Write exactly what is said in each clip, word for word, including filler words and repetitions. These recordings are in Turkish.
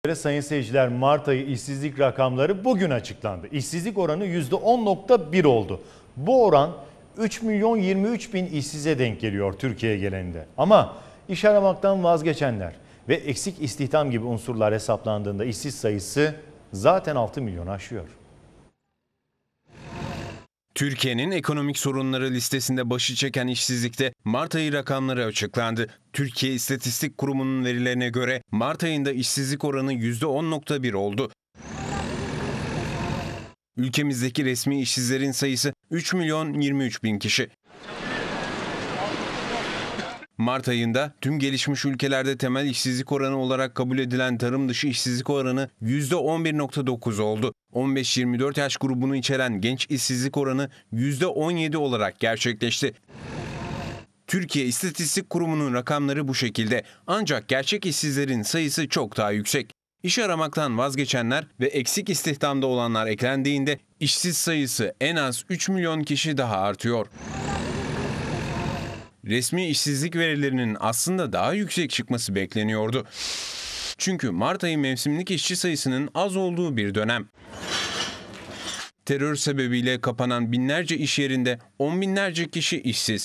Sayın seyirciler, Mart ayı işsizlik rakamları bugün açıklandı. İşsizlik oranı yüzde on nokta bir oldu. Bu oran üç milyon yirmi üç bin işsize denk geliyor Türkiye genelinde. Ama iş aramaktan vazgeçenler ve eksik istihdam gibi unsurlar hesaplandığında işsiz sayısı zaten altı milyonu aşıyor. Türkiye'nin ekonomik sorunları listesinde başı çeken işsizlikte Mart ayı rakamları açıklandı. Türkiye İstatistik Kurumu'nun verilerine göre Mart ayında işsizlik oranı yüzde on nokta bir oldu. Ülkemizdeki resmi işsizlerin sayısı üç milyon yirmi üç bin kişi. Mart ayında tüm gelişmiş ülkelerde temel işsizlik oranı olarak kabul edilen tarım dışı işsizlik oranı yüzde on bir nokta dokuz oldu. on beş yirmi dört yaş grubunu içeren genç işsizlik oranı yüzde on yedi olarak gerçekleşti. Türkiye İstatistik Kurumu'nun rakamları bu şekilde. Ancak gerçek işsizlerin sayısı çok daha yüksek. İş aramaktan vazgeçenler ve eksik istihdamda olanlar eklendiğinde işsiz sayısı en az üç milyon kişi daha artıyor. Resmi işsizlik verilerinin aslında daha yüksek çıkması bekleniyordu. Çünkü Mart ayı mevsimlik işçi sayısının az olduğu bir dönem. Terör sebebiyle kapanan binlerce iş yerinde on binlerce kişi işsiz.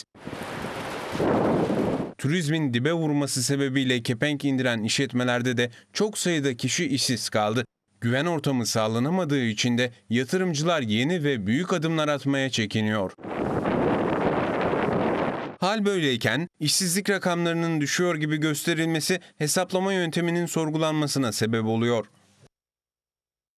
Turizmin dibe vurması sebebiyle kepenk indiren işletmelerde de çok sayıda kişi işsiz kaldı. Güven ortamı sağlanamadığı için de yatırımcılar yeni ve büyük adımlar atmaya çekiniyor. Hal böyleyken işsizlik rakamlarının düşüyor gibi gösterilmesi hesaplama yönteminin sorgulanmasına sebep oluyor.